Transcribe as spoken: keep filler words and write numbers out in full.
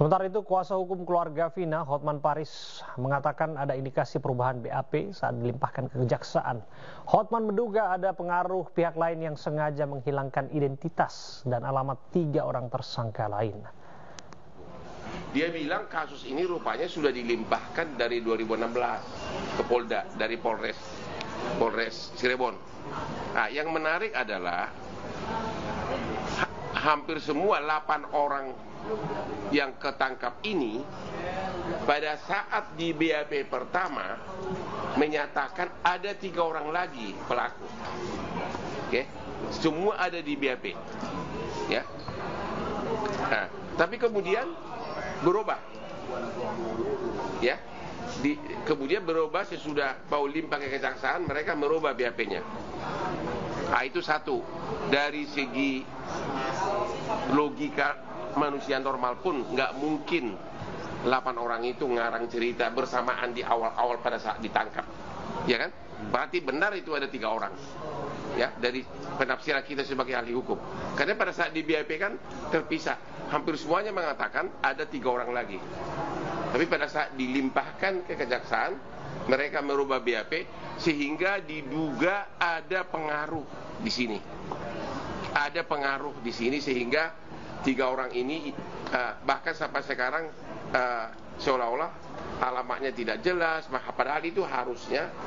Sementara itu, kuasa hukum keluarga Vina, Hotman Paris, mengatakan ada indikasi perubahan B A P saat dilimpahkan ke kejaksaan. Hotman menduga ada pengaruh pihak lain yang sengaja menghilangkan identitas dan alamat tiga orang tersangka lain. Dia bilang kasus ini rupanya sudah dilimpahkan dari dua ribu enam belas ke Polda, dari Polres Polres Cirebon. Nah, yang menarik adalah ha hampir semua delapan orang yang ketangkap ini pada saat di B A P pertama menyatakan ada tiga orang lagi pelaku. Oke, semua ada di B A P, ya. Nah, tapi kemudian berubah, ya. Di, kemudian berubah sesudah mau limpah ke kejaksaan, mereka merubah B A P-nya. Nah, itu satu. Dari segi logika manusia normal pun nggak mungkin delapan orang itu ngarang cerita bersamaan di awal-awal pada saat ditangkap, ya kan? Berarti benar itu ada tiga orang, ya, dari penafsiran kita sebagai ahli hukum. Karena pada saat di B A P kan terpisah, hampir semuanya mengatakan ada tiga orang lagi. Tapi pada saat dilimpahkan ke kejaksaan, mereka merubah B A P sehingga diduga ada pengaruh di sini. Ada pengaruh di sini sehingga tiga orang ini uh, bahkan sampai sekarang uh, seolah-olah alamatnya tidak jelas, padahal itu harusnya